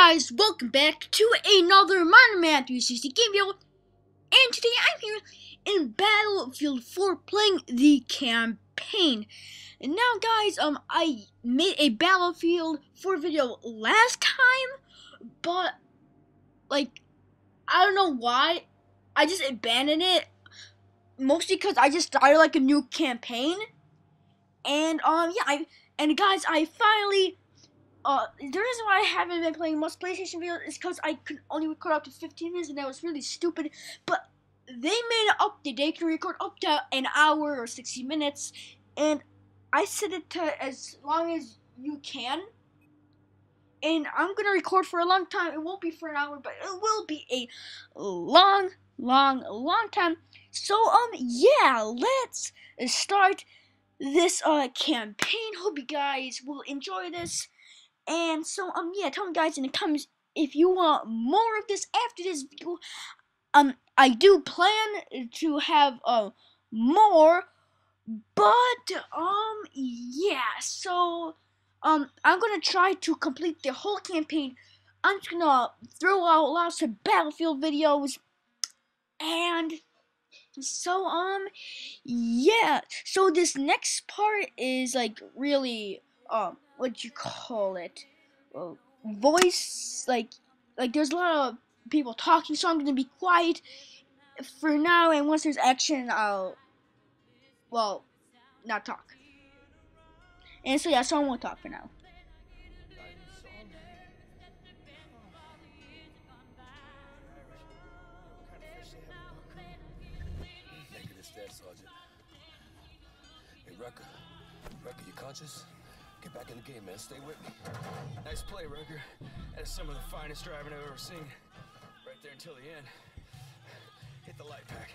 guys, welcome back to another Man 360 game video, and today I'm here in Battlefield 4 playing the campaign. And now guys, I made a Battlefield 4 video last time, but like, I don't know why, I just abandoned it, mostly because I just started like a new campaign, and yeah, guys, I finally the reason why I haven't been playing much PlayStation videos is because I could only record up to 15 minutes, and that was really stupid. But they made an update; they can record up to an hour or 60 minutes, and I set it to as long as you can. And I'm gonna record for a long time. It won't be for an hour, but it will be a long time. So yeah, let's start this campaign. Hope you guys will enjoy this. And so, yeah, tell me guys in the comments if you want more of this after this video. I do plan to have, more, but, yeah, so, I'm gonna try to complete the whole campaign. I'm just gonna throw out lots of Battlefield videos, and so, yeah, so this next part is, like, really, what you call it, voice, like there's a lot of people talking, so I'm gonna be quiet for now, and once there's action, I'll, well, not talk. And so yeah, so I won't talk for now. Wrecker, you conscious? Get back in the game, man. Stay with me. Nice play, Wrecker. That is some of the finest driving I've ever seen. Right there until the end. Hit the light pack.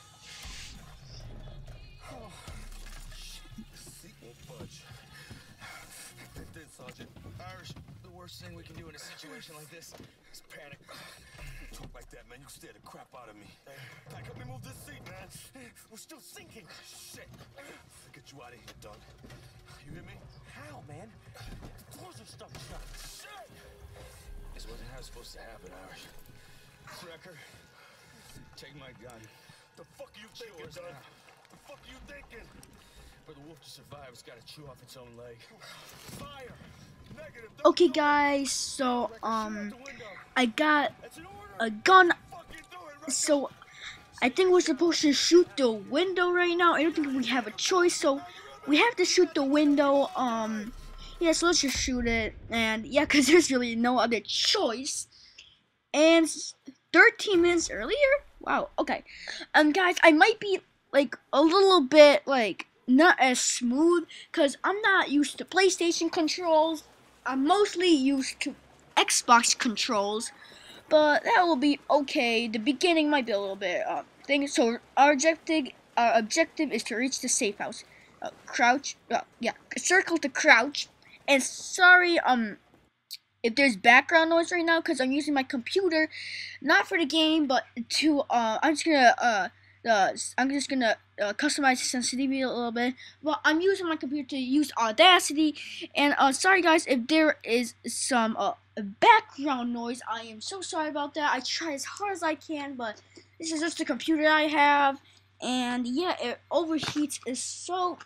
Oh, shit. The seat won't budge. It did, Sergeant. Irish, the worst thing we can do in a situation like this is panic. Talk like that, man. You scare the crap out of me. Hey, help me move this seat, man. We're still sinking. Shit. Get you out of here, Doug. You hear me? How, man? The doors are stuck shut. Shit! This wasn't how it's supposed to happen, Irish. Wrecker, take my gun. The fuck are you thinking, Doug? The fuck are you thinking? For the wolf to survive, it's got to chew off its own leg. Fire! Negative. Okay guys, so I got a gun, so I think we're supposed to shoot the window right now. I don't think we have a choice, so we have to shoot the window. Yeah, so let's just shoot it, and yeah, because there's really no other choice. And 13 minutes earlier? Wow, okay. Guys, I might be, like, a little bit, like, not as smooth, because I'm not used to PlayStation controls. I'm mostly used to Xbox controls, but that will be okay. The beginning might be a little bit, thing. So, our objective is to reach the safe house. Crouch, yeah, circle to crouch. And sorry, if there's background noise right now, because I'm using my computer, not for the game, but to, I'm just gonna customize the sensitivity a little bit. Well, I'm using my computer to use Audacity, and, sorry guys, if there is some, background noise, I am so sorry about that. I try as hard as I can, but this is just the computer I have. And yeah, it overheats so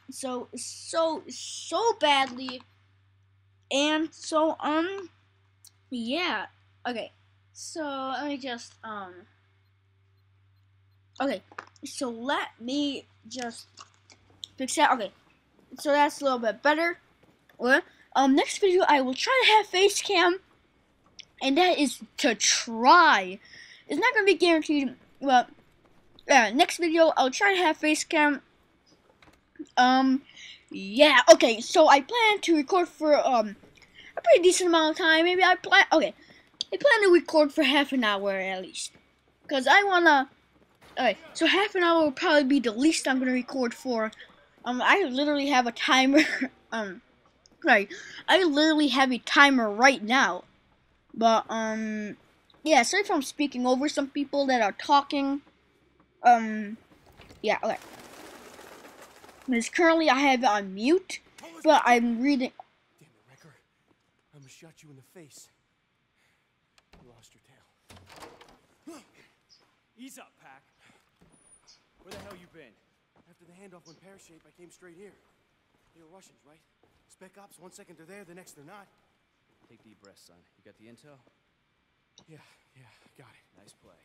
badly. And so, yeah. Okay. So, let me just, okay. So, let me just fix that. Okay. So, that's a little bit better. Well, next video, I will try to have face cam. And that is to try. It's not going to be guaranteed, but next video, I'll try to have face cam. Yeah, okay, so I plan to record for, a pretty decent amount of time. Maybe I plan to record for half an hour at least. Because I wanna, okay, so half an hour will probably be the least I'm gonna record for. I literally have a timer, right, I literally have a timer right now. But, yeah, sorry if I'm speaking over some people that are talking. Yeah, okay. Because currently I have it on mute, but I'm reading. Damn it, Wrecker. I almost shot you in the face. lost your tail. Ease up, Pack. Where the hell you been? After the handoff went pear-shaped, I came straight here. They were Russians, right? Spec ops, 1 second they're there, the next they're not. Take deep breaths, son. You got the intel? Yeah, got it. Nice play.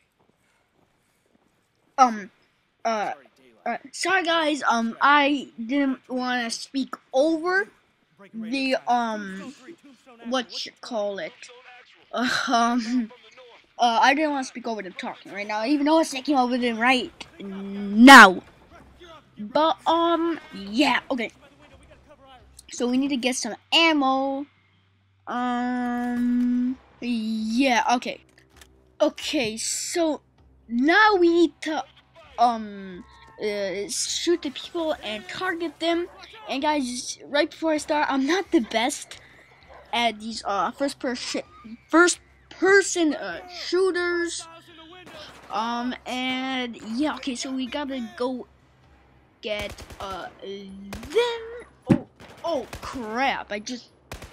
Sorry guys, I didn't want to speak over the, what you call it, I didn't want to speak over them talking right now, even though it's taking over them right now. But, yeah, okay. So we need to get some ammo. Yeah, okay. Okay, so now we need to, shoot the people and target them. And guys, right before I start, I'm not the best at these, first person shooters. And yeah, okay, so we gotta go get, them. Oh crap, I just,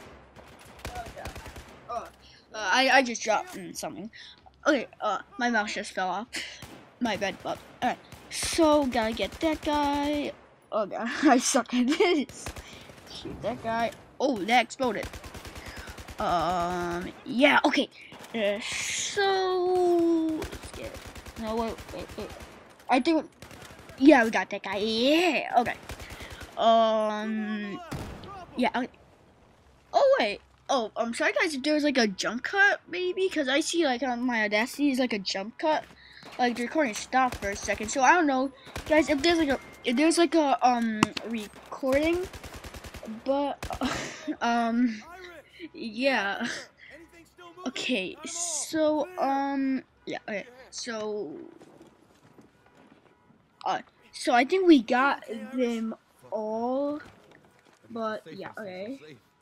I just dropped something. Okay, my mouse just fell off. My bad, but, alright. So, gotta get that guy. Oh god, I suck at this. Shoot that guy. Oh, that exploded. Yeah, okay. So, let's get it. No, wait. I think, yeah, we got that guy. Yeah, okay. Yeah, okay. Oh, wait. Oh, I'm sorry guys if there was like a jump cut, maybe, because I see like on my Audacity is like a jump cut. Like the recording stopped for a second, so I don't know, guys, if there's like a recording, but yeah. Okay, so yeah, okay, so so I think we got them all, but yeah, okay.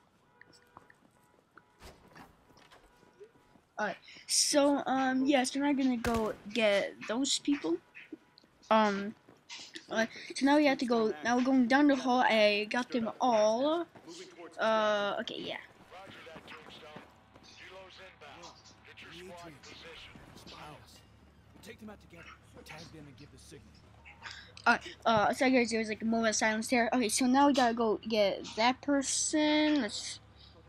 Alright, so, yeah, so now I'm gonna go get those people. So now we have to go, now we're going down the hall. I got them all. Okay, yeah. Take them out together. Tag them and give the signal. Alright, so guys, there was like a moment of silence there. Okay, so now we gotta go get that person. Let's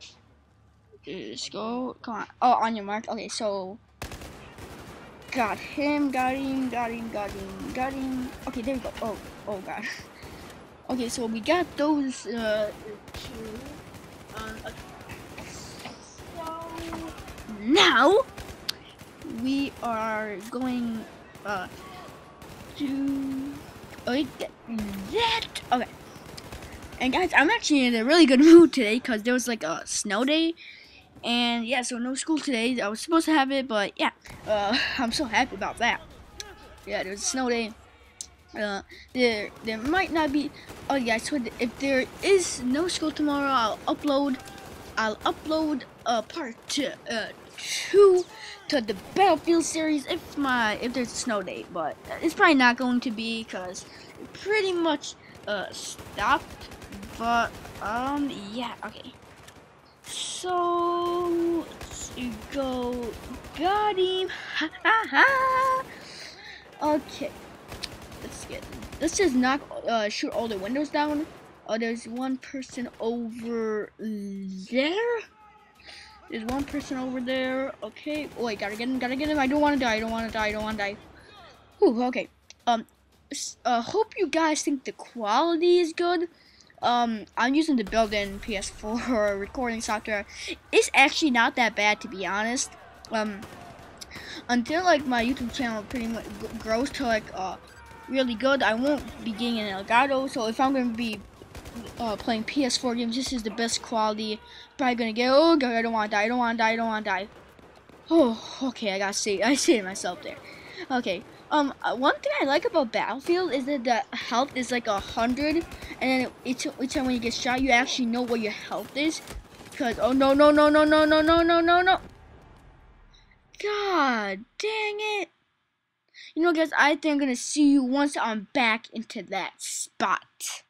go. Come on. Oh, on your mark. Okay, so got him. Okay, there we go. Oh god. Okay, so we got those two. Okay. So now we are going to get that. Okay. And guys, I'm actually in a really good mood today because there was like a snow day. And yeah, so no school today. I was supposed to have it, but yeah, I'm so happy about that. Yeah, there was a snow day. There might not be. Oh yeah, so if there is no school tomorrow, I'll upload part 2 to the Battlefield series if there's a snow day, but it's probably not going to be because it pretty much stopped. But yeah, okay. So let's go. Got him. Okay. Let's just knock shoot all the windows down. There's one person over there. There's one person over there. Okay. Oh, wait, gotta get him. I don't want to die. Whew, okay. Hope you guys think the quality is good. I'm using the built-in PS4 recording software. It's actually not that bad, to be honest. Until like my YouTube channel pretty much grows to like really good, I won't be getting an Elgato. So if I'm gonna be playing PS4 games, this is the best quality. Probably gonna get. Oh god, I don't want to die. Oh, okay, I saved myself there. Okay. One thing I like about Battlefield is that the health is like 100, and then each time when you get shot, you actually know what your health is. Because oh no! God dang it! You know, guys, I think I'm gonna see you once I'm back into that spot.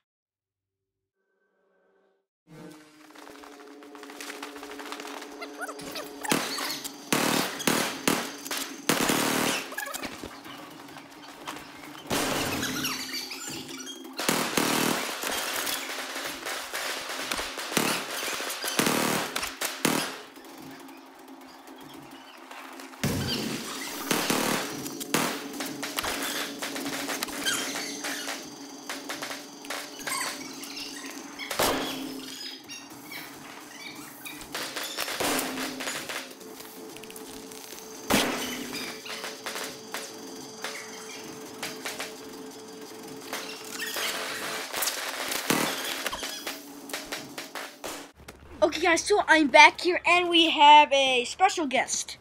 Okay, guys, so I'm back here, and we have a special guest.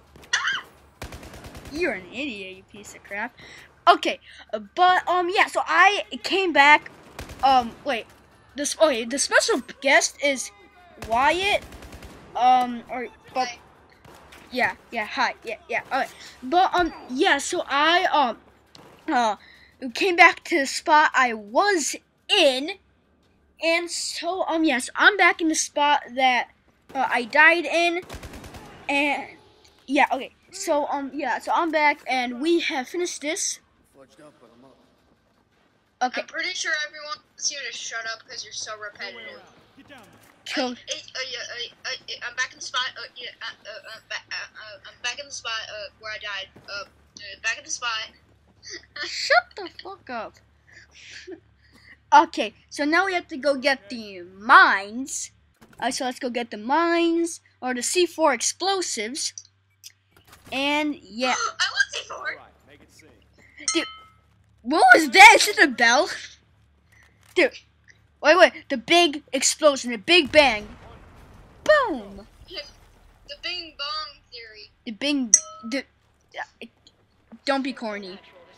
You're an idiot, you piece of crap. Okay, but yeah. So I came back. Wait, the special guest is Wyatt. But yeah, hi, yeah. Okay, but yeah. So I came back to the spot I was in. And so, yes, I'm back in the spot that I died in, and yeah, okay. So, yeah, so I'm back, and we have finished this. Okay. I'm pretty sure everyone wants you to shut up because you're so repetitive. Kill. I'm back in the spot. I'm back in the spot where I died. Back in the spot. Shut the fuck up. Okay, so now we have to go get the mines. So let's go get the mines, or the C4 explosives. And yeah. I want C4. Dude, what was that? Is it a bell? Dude, wait, the big explosion, the big bang. Boom. The Bing Bong theory. The bing, don't be corny.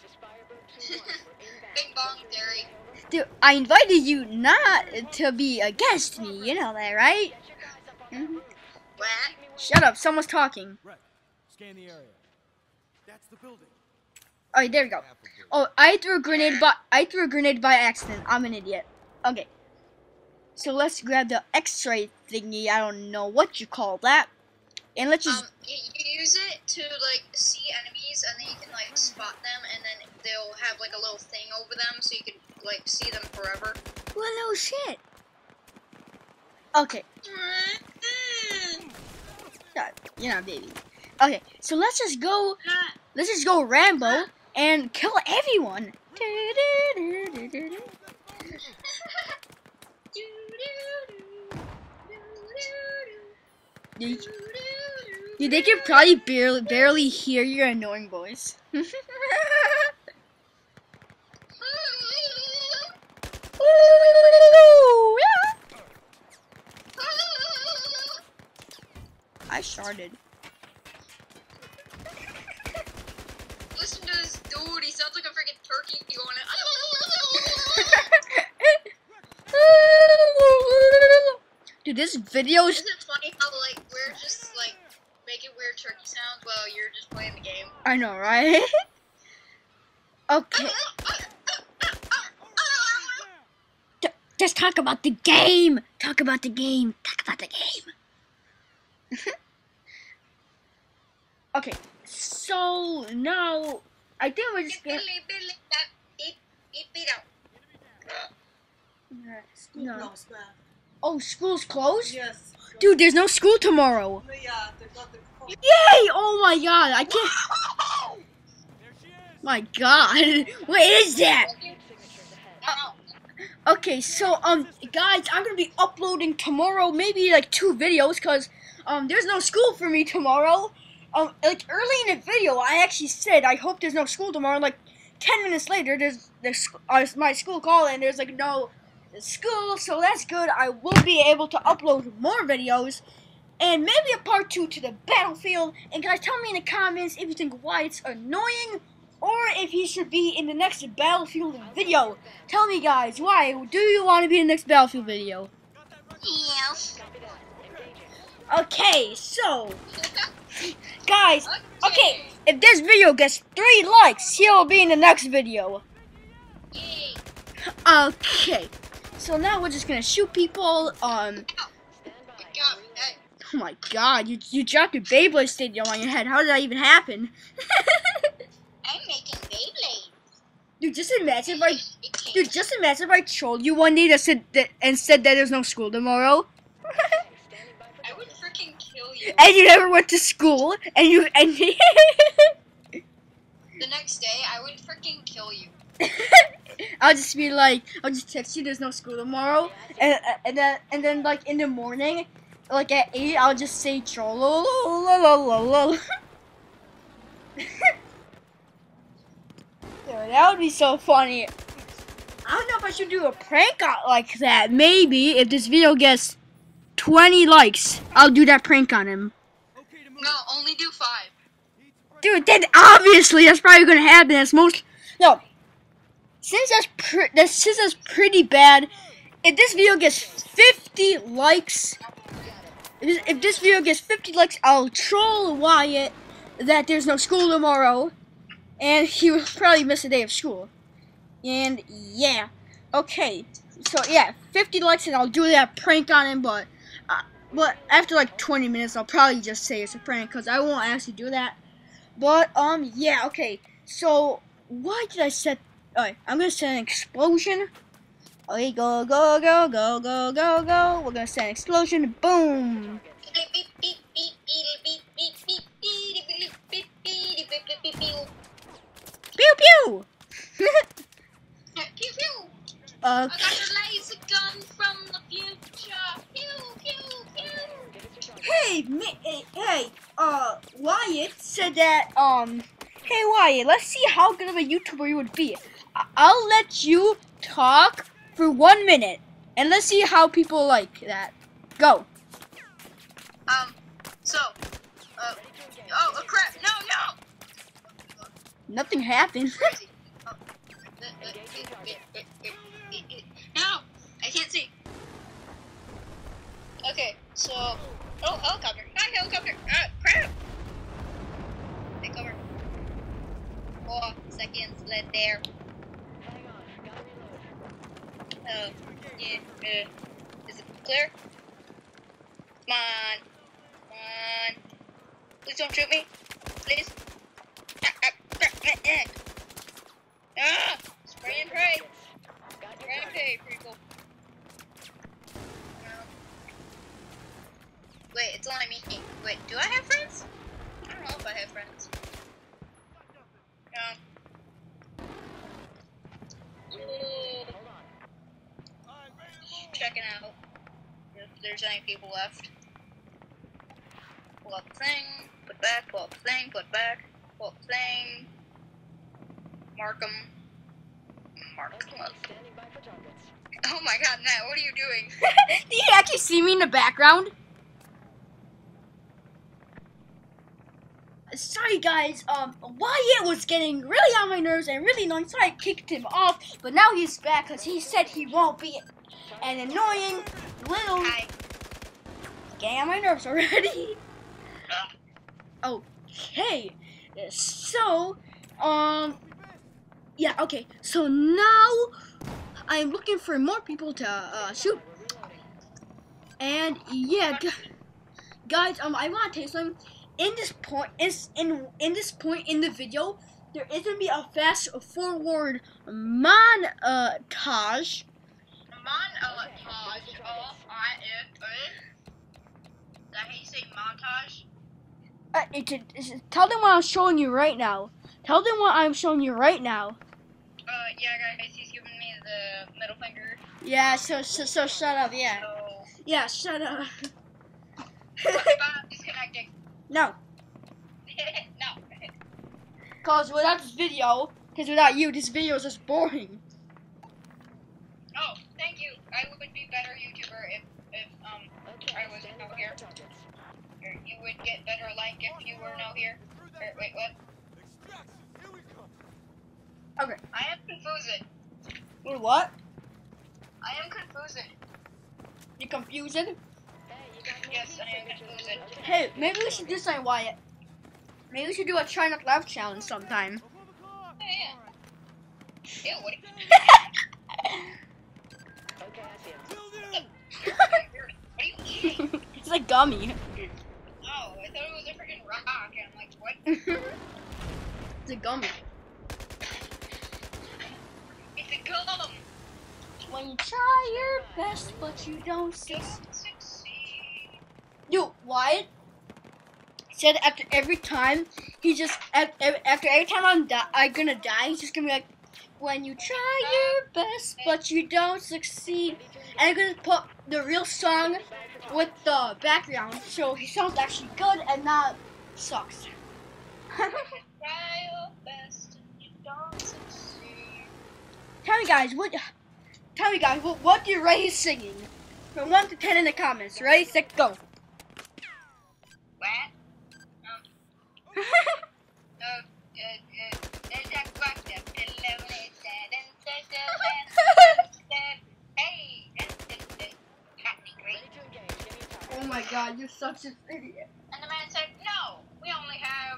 Bing Bong theory. Dude, I invited you not to be a guest to me, you know that, right? Mm-hmm. What? Shut up, someone's talking. Right. Scan the area. That's the building. Alright, there we go. Oh, I threw a grenade by accident. I'm an idiot. Okay. So let's grab the X-ray thingy. I don't know what you call that. And let's just You use it to like see enemies, and then you can like spot them, and then they'll have like a little thing over them, so you can like see them forever. well, no shit. Okay. You're not baby. Okay, so let's just go Rambo and kill everyone. Dude, they can probably barely hear your annoying voice. I started. Listen to this dude, he sounds like a freaking turkey going. Dude, this video is. Isn't it funny how like we're just like making weird turkey sounds while you're just playing the game? I know, right? Okay. Just talk about the game. Talk about the game. Okay, so now I think we're just gonna. No. Oh, school's closed? Yes. Dude, there's no school tomorrow. Yeah, there's nothing called. Yay! Oh my god, I can't. My god, what is that? Okay, so guys, I'm gonna be uploading tomorrow, maybe like 2 videos, cause there's no school for me tomorrow. Like early in the video, I actually said I hope there's no school tomorrow. Like 10 minutes later, there's my school call and there's like no school, so that's good. I will be able to upload more videos and maybe a part 2 to the Battlefield. And guys, tell me in the comments if you think Wyatt's annoying or if he should be in the next Battlefield video. Tell me, guys, why do you want to be in the next Battlefield video? Yes. Okay, so guys, okay, if this video gets 3 likes, he'll be in the next video. Yay. Okay, so now we're just gonna shoot people. Oh my god, you dropped your Beyblade stadium on your head. How did that even happen? I'm making Beyblade. Dude, just imagine if I trolled you one day that said that there's no school tomorrow. I would freaking kill you. And you never went to school, and The next day, I would freaking kill you. I'll just text you there's no school tomorrow, and then like in the morning, like at 8, I'll just say troll. That would be so funny. I don't know if I should do a prank out like that. Maybe if this video gets 20 likes, I'll do that prank on him. Okay to move. No, only do 5. Dude, then obviously that's probably gonna happen. That's most no. Since that's pretty bad. If this video gets 50 likes, if this video gets 50 likes, I'll troll Wyatt that there's no school tomorrow, and he will probably miss a day of school. And yeah, okay. So yeah, 50 likes, and I'll do that prank on him. But after like 20 minutes, I'll probably just say it's a prank because I won't actually do that. But yeah, okay. So why did I set? Alright, I'm gonna set an explosion. Okay, go, go, go, go, go, go, go. We're gonna set an explosion. Boom. Pew pew. Pew pew. I got the laser gun from the future. Pew pew pew. Hey, Wyatt said that, hey Wyatt, let's see how good of a YouTuber you would be. I'll let you talk for 1 minute, and let's see how people like that. Go. Oh crap, no! Nothing happened. Crazy. No, I can't see. Okay, so, helicopter. Hi, helicopter. Crap. Take over. 4 seconds left there. Yeah. Is it clear? Come on. Please don't shoot me. Please. Spray and pray. Spray and pray. Pretty cool. Wait, it's only me. Wait, do I have friends? I don't know if I have friends. Checking out if there's any people left. Pull up the thing, put back, pull up the thing, put back, pull up the thing. Mark them. Oh my god, Matt, what are you doing? Do you actually see me in the background? Sorry guys, Wyatt was getting really on my nerves and really annoying, so I kicked him off, but now he's back because he said he won't be an annoying little... Hi. Getting on my nerves already. Okay, so, yeah, okay, so now I'm looking for more people to, shoot. And, yeah, guys, I want to tell you something. In this point, in this point in the video, there is gonna be a fast forward montage. Montage. Oh, Is that how you say montage? Tell them what I'm showing you right now. Tell them what I'm showing you right now. Yeah, guys, he's giving me the middle finger. Yeah, so shut up. Yeah, So, yeah, shut up. stop disconnecting. No, No. cause without without you, this video is just boring. Oh, thank you. I would be a better YouTuber if I wasn't out here. Or you would get better like if you were not here. Wait, what? Okay. I am confused. Wait, what? I am confused. You confused? Yes, I am confused. Hey, maybe we should do something, Wyatt. Maybe we should do a try not laugh challenge sometime. Oh, yeah. Ew, what are you eating? It's like gummy. Oh, I thought it was a freaking rock, and I'm like, what? It's a gummy. It's a gum. When you try your best, but you don't succeed. Dude, Wyatt said after every time, he just after every time I'm gonna die, he's just gonna be like, when you try your best, but you don't succeed. And I'm gonna put the real song with the background, so he sounds actually good and not sucks. Try your best, and you don't succeed. Tell me guys, what do you rate his singing? From 1 to 10 in the comments. Ready, set, go. What? Oh my god, you're such an idiot. And the man said, no, we only have...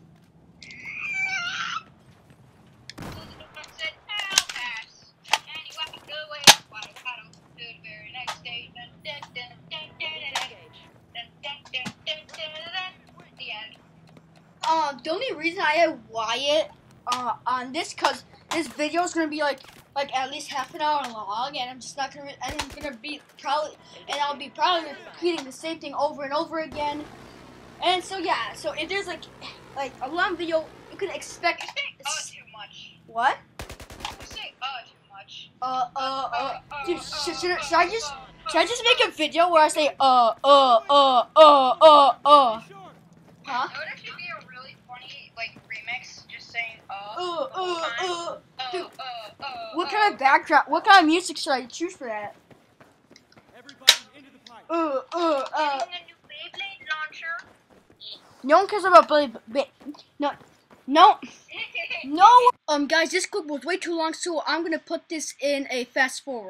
I said, I'll pass. And he walked away. Waddle, waddle, to the very next day. Dun, dun, dun, dun, dun, dun, dun, dun, dun, dun, dun, dun. The end. The only reason I have Wyatt on this, cause this video is gonna be like at least half an hour long, and I'm just not gonna. And I'm gonna be I'll be probably repeating the same thing over and over again. And so yeah, so if there's like a long video, you can expect. You say too much. What? You say too much. Dude, should I just make a video where I say Huh? That would actually be a really funny remix, just saying Dude, what kind of backdrop? What kind of music should I choose for that? Everybody into the pipe. Getting a new Beyblade launcher. No one cares about No. Guys, this clip was way too long, so I'm gonna put this in a fast forward.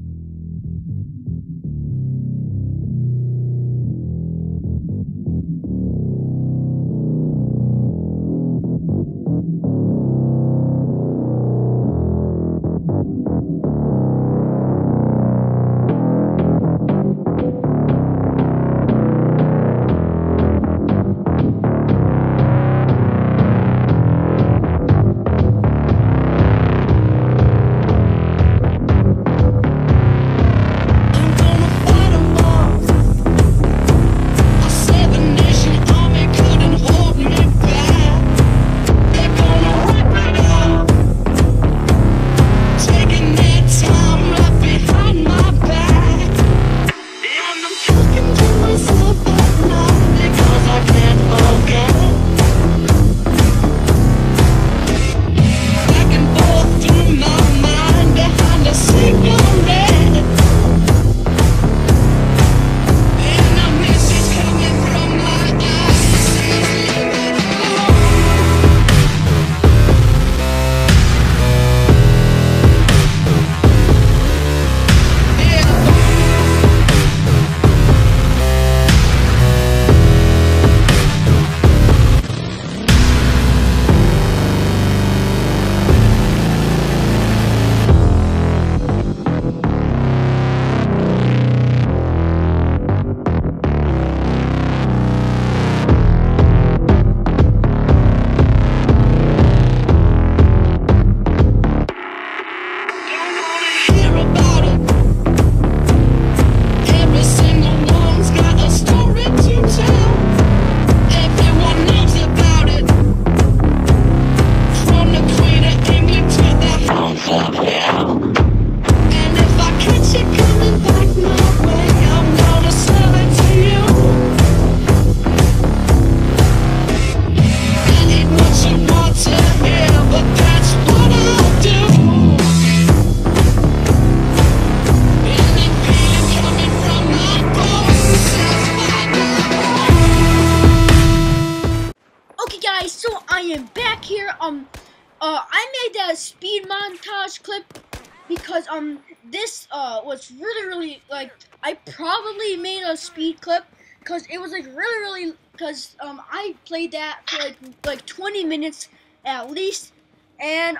I made that speed montage clip because this was really I probably made a speed clip because it was really because I played that for like 20 minutes at least, and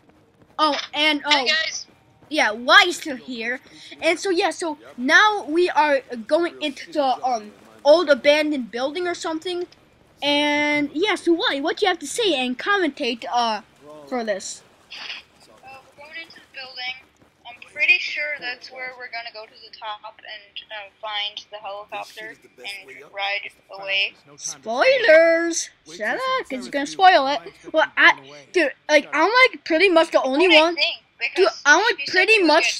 Hey guys. yeah, Wyatt's still here, and so yeah, so now we are going into the old abandoned building or something, and yeah, so Wyatt, what do you have to say and commentate for this? We're going into the building. I'm pretty sure that's where we're gonna go to the top and find the helicopter and ride away. Spoilers! Shut up, cause you're gonna spoil it. Well, dude, I'm like pretty much the only one. Dude, I'm like pretty much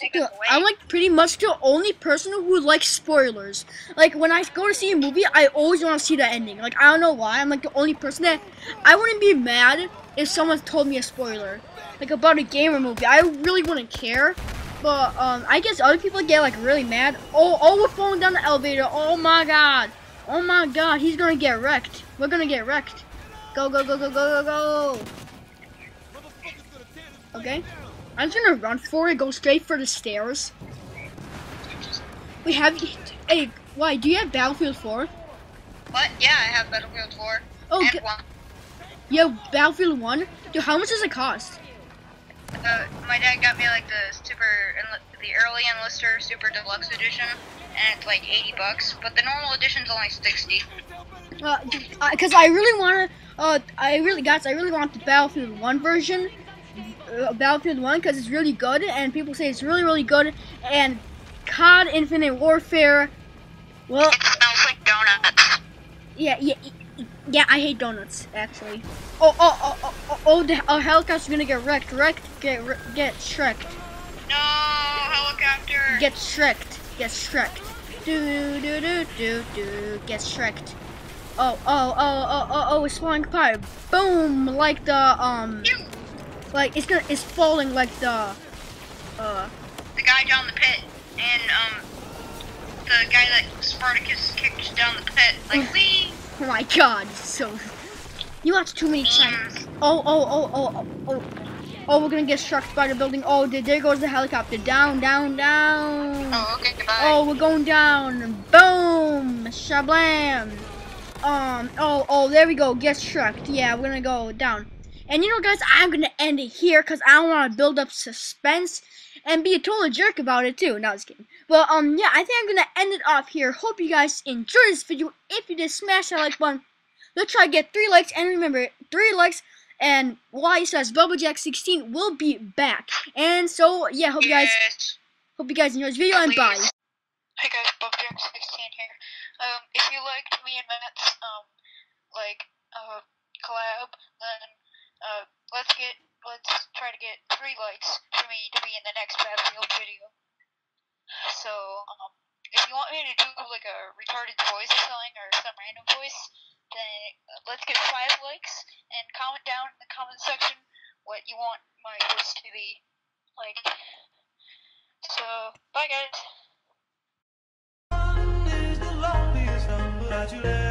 the only person who likes spoilers. Like when I go to see a movie, I always want to see the ending. Like I don't know why. I'm like the only person that I wouldn't be mad if someone told me a spoiler, like about a game or movie. I really wouldn't care. But I guess other people get like really mad. Oh, we're falling down the elevator. Oh my god. Oh my god, he's gonna get wrecked. We're gonna get wrecked. Go, go, go, go, go, go, go. Okay. I'm just gonna run for it, go straight for the stairs. We have. Hey, why? Do you have Battlefield 4? What? Yeah, I have Battlefield 4. Oh, And 1. you have Battlefield 1? Dude, how much does it cost? My dad got me like the early enlister super deluxe edition, and it's like $80. But the normal edition's only 60. Cause I really wanna. I really want the Battlefield 1 version. Battlefield 1 because it's really good, and people say it's really, really good. And COD Infinite Warfare. Well, It smells like donuts. yeah, I hate donuts, actually. Oh, the helicopter's gonna get wrecked. Get shreked. No, helicopter. Get shreked. Get shreked. Oh, it's falling apart. Boom, like the, like, it's falling like the guy down the pit, and, the guy that Spartacus kicked down the pit, like, whee! Oh my god, so you watch too many times. Oh, we're gonna get struck by the building. Oh, there goes the helicopter. Down. Oh, okay, goodbye. Oh, we're going down. Boom, shablam. There we go. Get struck. Yeah, we're gonna go down. And you know, guys, I'm gonna end it here because I don't want to build up suspense and be a total jerk about it too. No, I was kidding. But yeah, I think I'm gonna end it off here. Hope you guys enjoyed this video. If you did, smash that like button. Let's try to get 3 likes, and remember, 3 likes and Wyatt says Bubbajack 16 will be back. And so yeah, hope you guys enjoyed this video, and bye. Hey guys, Bubbajack 16 here. If you liked me and Matt's collab, then let's try to get 3 likes for me to be in the next Battlefield video. So, if you want me to do like a retarded voice or something, or some random voice, then let's get 5 likes, and comment down in the comment section what you want my voice to be like. So, bye guys.